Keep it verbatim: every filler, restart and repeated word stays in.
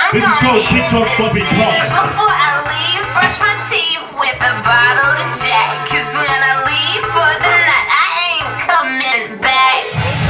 This is called TikTok sloppy cock. Before I leave, brush my teeth with a bottle of Jack. Cause when I leave for the night, I ain't coming back.